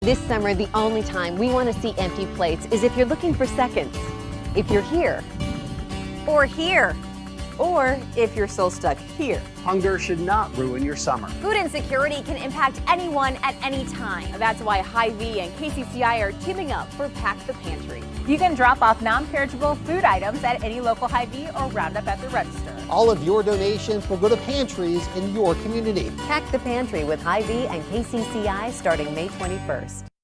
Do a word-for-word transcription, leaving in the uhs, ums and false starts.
This summer, the only time we want to see empty plates is if you're looking for seconds. If you're here. Or here. Or if you're still stuck here. Hunger should not ruin your summer. Food insecurity can impact anyone at any time. That's why Hy-Vee and K C C I are teaming up for Pack the Pantry. You can drop off non-perishable food items at any local Hy-Vee or round up at the register. All of your donations will go to pantries in your community. Pack the Pantry with Hy-Vee and K C C I starting May twenty-first.